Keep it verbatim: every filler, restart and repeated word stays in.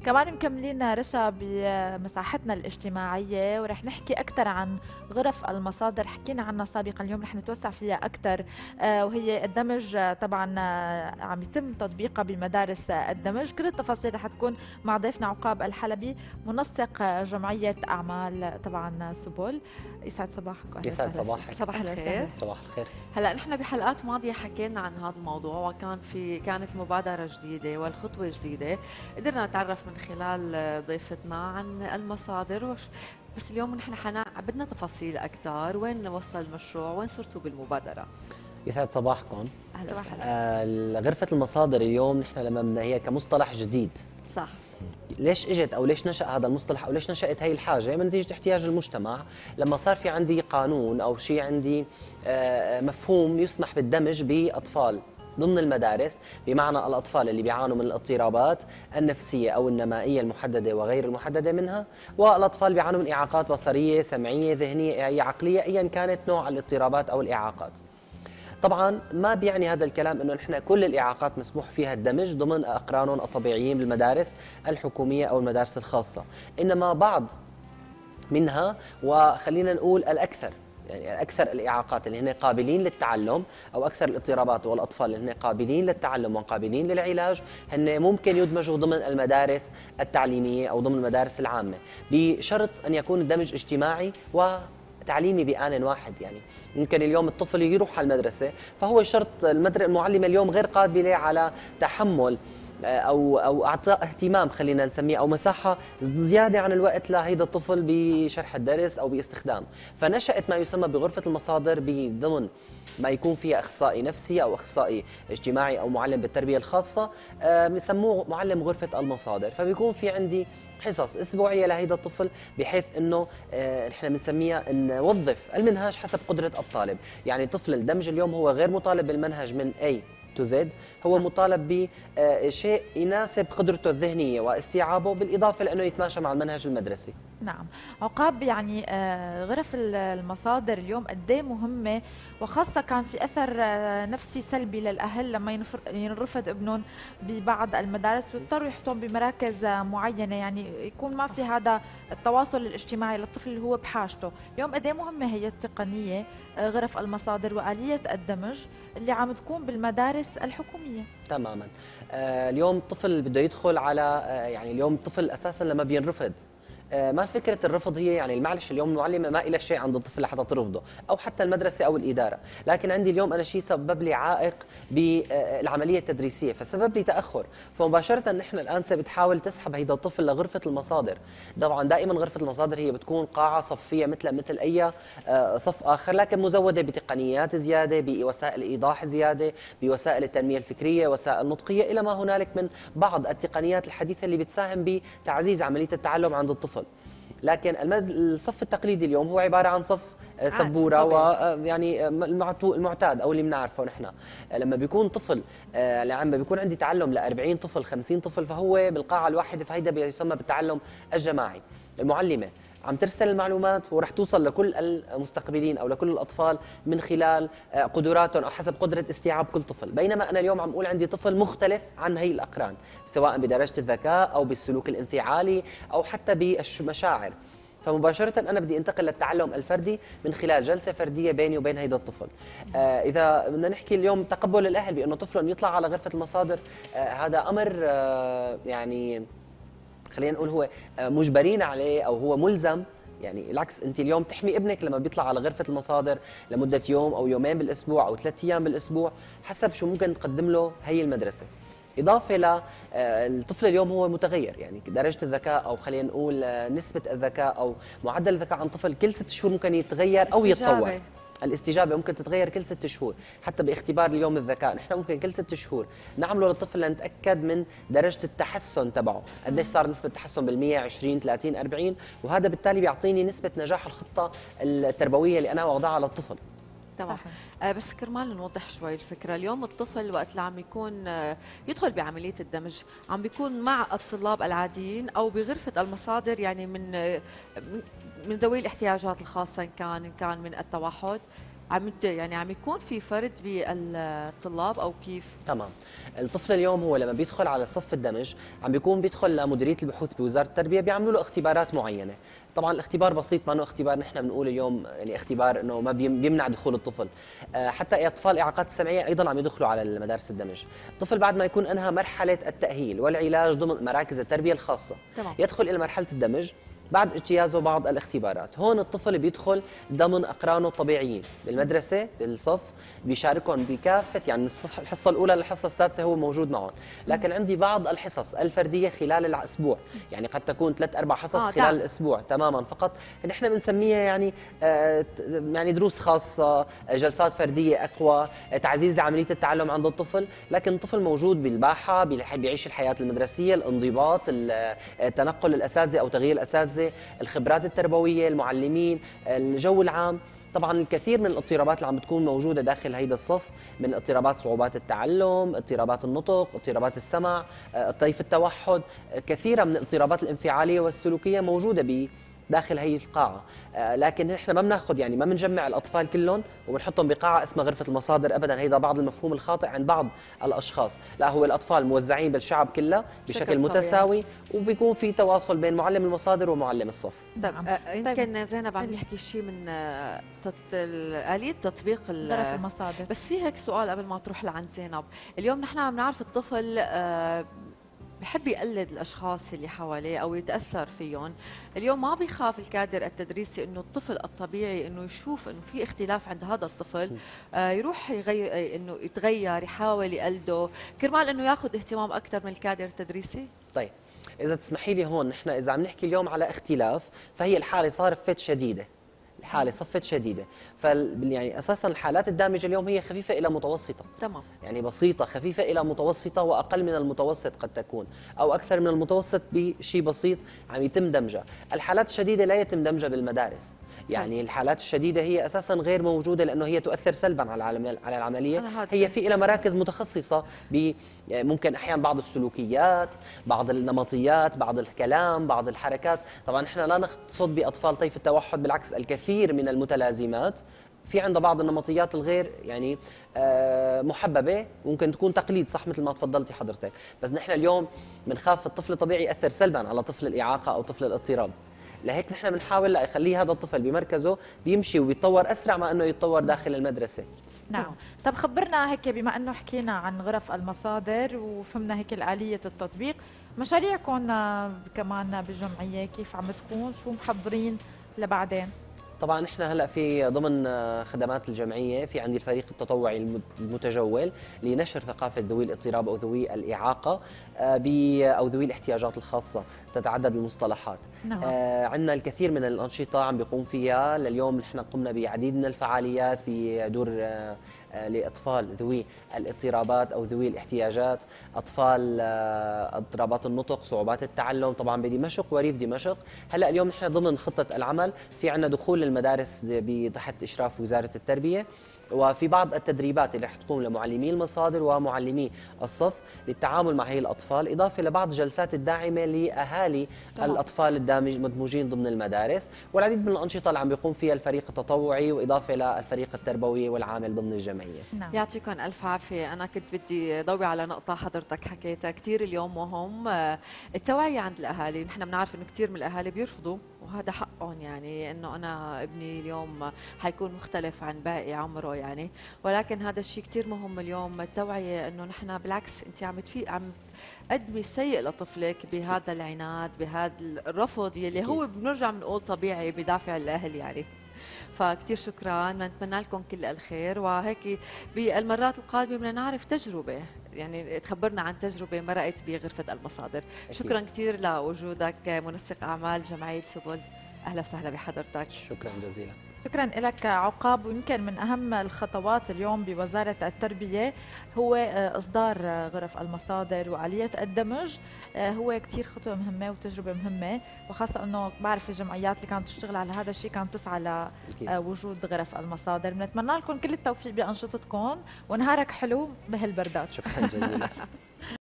كمان مكملين رشا بمساحتنا الاجتماعية، ورح نحكي أكثر عن غرف المصادر. حكينا عنها سابقا، اليوم رح نتوسع فيها أكثر، آه، وهي الدمج. آه، طبعا آه، عم يتم تطبيقها بمدارس آه، الدمج. كل التفاصيل رح تكون مع ضيفنا عقاب الحلبي، منسق آه، جمعية أعمال طبعا سبل. يسعد صباحك. يسعد صباحك. صباح الخير. صباح الخير. هلا نحن بحلقات ماضيه حكينا عن هذا الموضوع، وكان في كانت مبادره جديده والخطوه جديده قدرنا نتعرف من خلال ضيفتنا عن المصادر وش. بس اليوم نحن حنا بدنا تفاصيل اكثر، وين وصل المشروع، وين صرتوا بالمبادره؟ يسعد صباحكم. اهلا وسهلا. آه غرفة المصادر اليوم نحن لما بدنا هي كمصطلح جديد. صح. ليش اجت او ليش نشأ هذا المصطلح او ليش نشأت هي الحاجة؟ من نتيجة احتياج المجتمع، لما صار في عندي قانون او شيء عندي آه مفهوم يسمح بالدمج بأطفال ضمن المدارس، بمعنى الأطفال اللي بيعانوا من الاضطرابات النفسية أو النمائية المحددة وغير المحددة منها، والأطفال بيعانوا من إعاقات بصرية، سمعية، ذهنية، أي عقلية، أيا كانت نوع الاضطرابات أو الإعاقات. طبعا ما بيعني هذا الكلام انه نحن كل الاعاقات مسموح فيها الدمج ضمن اقرانهم الطبيعيين بالمدارس الحكوميه او المدارس الخاصه، انما بعض منها، وخلينا نقول الاكثر، يعني اكثر الاعاقات اللي هن قابلين للتعلم او اكثر الاضطرابات والاطفال اللي هن قابلين للتعلم وقابلين للعلاج، هن ممكن يدمجوا ضمن المدارس التعليميه او ضمن المدارس العامه، بشرط ان يكون الدمج اجتماعي و تعليمي بآن واحد. يعني ممكن اليوم الطفل يروح على المدرسة، فهو شرط المعلمة اليوم غير قابلة على تحمل أو أو إعطاء اهتمام، خلينا نسميه، أو مساحة زيادة عن الوقت لهيدا الطفل بشرح الدرس أو باستخدام. فنشأت ما يسمى بغرفة المصادر بضمن ما يكون فيها أخصائي نفسي أو أخصائي اجتماعي أو معلم بالتربية الخاصة، بسموه معلم غرفة المصادر. فبيكون في عندي حصص اسبوعيه لهيدا الطفل، بحيث انه نحن بنسميها نوظف المنهاج حسب قدره الطالب. يعني طفل الدمج اليوم هو غير مطالب بالمنهج من A to Z، هو مطالب بشيء يناسب قدرته الذهنيه واستيعابه، بالاضافه لانه يتماشى مع المنهج المدرسي. نعم عقاب، يعني غرف المصادر اليوم قد ايه مهمه، وخاصه كان في اثر نفسي سلبي للاهل لما ينرفض ابنهم ببعض المدارس ويضطروا يحطون بمراكز معينه، يعني يكون ما في هذا التواصل الاجتماعي للطفل اللي هو بحاجته. اليوم قد ايه مهمه هي التقنيه، غرف المصادر واليه الدمج اللي عم تكون بالمدارس الحكوميه. تماما. آه اليوم الطفل بده يدخل على آه يعني اليوم الطفل اساسا لما بينرفض، ما فكرة الرفض هي يعني معلش اليوم المعلمة ما إلها شيء عند الطفل لحتى ترفضه، أو حتى المدرسة أو الإدارة، لكن عندي اليوم أنا شيء سبب لي عائق بالعملية التدريسية، فسبب لي تأخر، فمباشرة نحن الآن بتحاول تسحب هيدا الطفل لغرفة المصادر. طبعا دائما غرفة المصادر هي بتكون قاعة صفية مثل مثل أي صف آخر، لكن مزودة بتقنيات زيادة، بوسائل إيضاح زيادة، بوسائل التنمية الفكرية، وسائل نطقية، إلى ما هنالك من بعض التقنيات الحديثة اللي بتساهم بتعزيز عملية التعلم عند الطفل. لكن الصف التقليدي اليوم هو عباره عن صف سبوره، ويعني المعتاد او اللي بنعرفه نحن. لما بيكون طفل، لما بيكون عندي تعلم ل أربعين طفل خمسين طفل، فهو بالقاعه الواحده، فهيدا بيسمى بالتعلم الجماعي. المعلمه عم ترسل المعلومات ورح توصل لكل المستقبلين او لكل الاطفال من خلال قدراتهم او حسب قدره استيعاب كل طفل، بينما انا اليوم عم اقول عندي طفل مختلف عن هي الاقران، سواء بدرجه الذكاء او بالسلوك الانفعالي او حتى بالمشاعر. فمباشرة أنا بدي أنتقل للتعلم الفردي من خلال جلسة فردية بيني وبين هيدا الطفل. آه إذا بدنا نحكي اليوم تقبل الأهل بأنه طفلهم يطلع على غرفة المصادر، آه هذا أمر آه يعني خلينا نقول هو مجبرين عليه او هو ملزم. يعني العكس، انت اليوم تحمي ابنك لما بيطلع على غرفه المصادر لمده يوم او يومين بالاسبوع او ثلاث ايام بالاسبوع، حسب شو ممكن تقدم له هي المدرسه. اضافه ل الطفل اليوم هو متغير، يعني درجه الذكاء او خلينا نقول نسبه الذكاء او معدل الذكاء عند طفل كل ست شهور ممكن يتغير او يتطور. الاستجابه ممكن تتغير كل ست شهور، حتى باختبار اليوم الذكاء نحن ممكن كل ست شهور نعمله للطفل لنتاكد من درجه التحسن تبعه، قديش صار نسبه التحسن بالمية، عشرين، ثلاثين، أربعين، وهذا بالتالي بيعطيني نسبه نجاح الخطه التربويه اللي انا واخداها للطفل. تمام. آه بس كرمال نوضح شوي الفكره، اليوم الطفل وقت اللي عم يكون آه يدخل بعمليه الدمج، عم بيكون مع الطلاب العاديين او بغرفه المصادر، يعني من آه من ذوي الاحتياجات الخاصه، ان كان ان كان من التوحد. عم يعني عم يكون في فرد بالطلاب او كيف؟ تمام. الطفل اليوم هو لما بيدخل على صف الدمج عم بيكون بيدخل لمديريه البحوث بوزاره التربيه، بيعملوا له اختبارات معينه. طبعا الاختبار بسيط، ما انه اختبار نحن بنقول اليوم يعني اختبار انه ما بيمنع دخول الطفل. آه، حتى اطفال الاعاقات السمعيه ايضا عم يدخلوا على المدارس الدمج. الطفل بعد ما يكون انهى مرحله التاهيل والعلاج ضمن مراكز التربيه الخاصه، تمام. يدخل الى مرحله الدمج بعد اجتيازه بعض الاختبارات. هون الطفل بيدخل ضمن اقرانه الطبيعيين بالمدرسه بالصف، بيشاركهم بكافه يعني من الصف الحصه الاولى للحصه السادسه هو موجود معهم. لكن عندي بعض الحصص الفرديه خلال الاسبوع، يعني قد تكون ثلاث اربع حصص آه خلال دعم. الاسبوع تماما فقط، نحن بنسميها يعني آه يعني دروس خاصه، جلسات فرديه اقوى، تعزيز لعمليه التعلم عند الطفل. لكن الطفل موجود بالباحه، بيعيش الحياه المدرسيه، الانضباط، تنقل الاساتذه او تغيير الاساتذه، الخبرات التربويه، المعلمين، الجو العام. طبعا الكثير من الاضطرابات اللي عم بتكون موجوده داخل هيدا الصف، من اضطرابات صعوبات التعلم، اضطرابات النطق، اضطرابات السمع، طيف التوحد، كثيره من الاضطرابات الانفعاليه والسلوكيه موجوده ب داخل هي القاعة. آه لكن نحن ما بناخذ يعني ما بنجمع الأطفال كلهم وبنحطهم بقاعة اسمها غرفة المصادر أبدا. هيدا بعض المفهوم الخاطئ عند بعض الأشخاص. لا، هو الأطفال موزعين بالشعب كله بشكل متساوي، وبيكون في تواصل بين معلم المصادر ومعلم الصف. طيب آه يمكن زينب عم يحكي شيء من آه تط... آلية تطبيق غرف المصادر. بس في هيك سؤال قبل ما تروح لعند زينب. اليوم نحن عم نعرف الطفل آه بحب يقلد الاشخاص اللي حواليه او يتاثر فيهم. اليوم ما بيخاف الكادر التدريسي انه الطفل الطبيعي انه يشوف انه في اختلاف عند هذا الطفل، آه يروح يغير انه يتغير، يحاول يقلده كرمال انه ياخذ اهتمام اكثر من الكادر التدريسي؟ طيب اذا تسمحي لي، هون نحن اذا عم نحكي اليوم على اختلاف، فهي الحاله صارت شديده، الحاله صفت شديده. فال يعني اساسا الحالات الدامجه اليوم هي خفيفه الى متوسطه. تمام. يعني بسيطه، خفيفه الى متوسطه، واقل من المتوسط قد تكون، او اكثر من المتوسط بشيء بسيط عم يتم دمجها. الحالات الشديده لا يتم دمجها بالمدارس. يعني الحالات الشديده هي اساسا غير موجوده لانه هي تؤثر سلبا على على العمليه. هي في لها مراكز متخصصه ب ممكن احيانا بعض السلوكيات، بعض النمطيات، بعض الكلام، بعض الحركات. طبعا احنا لا نقصد باطفال طيف التوحد، بالعكس الكثير من المتلازمات في عندها بعض النمطيات الغير يعني آه محببه، ممكن تكون تقليد صح مثل ما تفضلتي حضرتك. بس نحن اليوم بنخاف الطفل الطبيعي ياثر سلبا على طفل الاعاقه او طفل الاضطراب. لهيك نحن بنحاول لا يخليه هذا الطفل بمركزه بيمشي وبيتطور اسرع ما انه يتطور داخل المدرسه. نعم. طب خبرنا هيك، بما انه حكينا عن غرف المصادر وفهمنا هيك آلية التطبيق، مشاريعكم كمان بالجمعيه كيف عم تكون؟ شو محضرين لبعدين؟ طبعا احنا هلا في ضمن خدمات الجمعيه في عندي الفريق التطوعي المتجول لنشر ثقافه ذوي الاضطراب او ذوي الاعاقه او ذوي الاحتياجات الخاصه، تتعدد المصطلحات. نعم. آه عندنا الكثير من الانشطه عم بيقوم فيها. لليوم نحن قمنا بعديد من الفعاليات بدور آه لاطفال ذوي الاضطرابات او ذوي الاحتياجات، اطفال آه اضطرابات النطق، صعوبات التعلم، طبعا بدمشق وريف دمشق. هلا اليوم نحن ضمن خطه العمل في عندنا دخول للمدارس تحت اشراف وزاره التربيه، وفي بعض التدريبات اللي رح تقوم لمعلمي المصادر ومعلمي الصف للتعامل مع هي الاطفال، اضافه لبعض الجلسات الداعمه لاهالي طبعا. الاطفال الدامج مدموجين ضمن المدارس، والعديد من الانشطه اللي عم بيقوم فيها الفريق التطوعي واضافه للفريق التربوي والعامل ضمن الجمعيه. نعم. يعطيكم الف عافيه. انا كنت بدي ضوي على نقطه حضرتك حكيتها كثير اليوم، مهم التوعيه عند الاهالي. نحن بنعرف انه كثير من الاهالي بيرفضوا، وهذا حقهم، يعني انه انا ابني اليوم حيكون مختلف عن باقي عمره يعني، ولكن هذا الشيء كثير مهم اليوم التوعيه، انه نحن بالعكس انت عم تفي عم قدمي سيء لطفلك بهذا العناد، بهذا الرفض يلي هو بنرجع بنقول طبيعي بدافع الاهل يعني. فكتير شكرا، بنتمنى لكم كل الخير، وهيك بالمرات القادمه بدنا نعرف تجربه، يعني تخبرنا عن تجربه مرقت بغرفه المصادر. أكيد. شكرا كثير لوجودك منسق اعمال جمعيه سبل، اهلا وسهلا بحضرتك. شكرا جزيلا. شكرا لك عقاب. ويمكن من أهم الخطوات اليوم بوزارة التربية هو إصدار غرف المصادر وآلية الدمج. هو كتير خطوة مهمة وتجربة مهمة، وخاصة أنه بعرف الجمعيات اللي كانت تشتغل على هذا الشيء كانت تسعى لوجود غرف المصادر. بنتمنى لكم كل التوفيق بأنشطتكم، ونهارك حلو بهالبردات. شكرا جزيلا.